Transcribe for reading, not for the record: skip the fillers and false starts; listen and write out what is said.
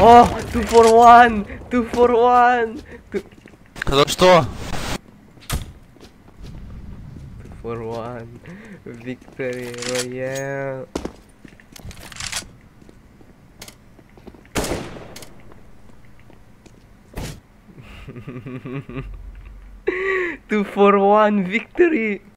О, 2 for 1! 2 for 1! За что? 2 for 1. Victory Royale. Two for one victory!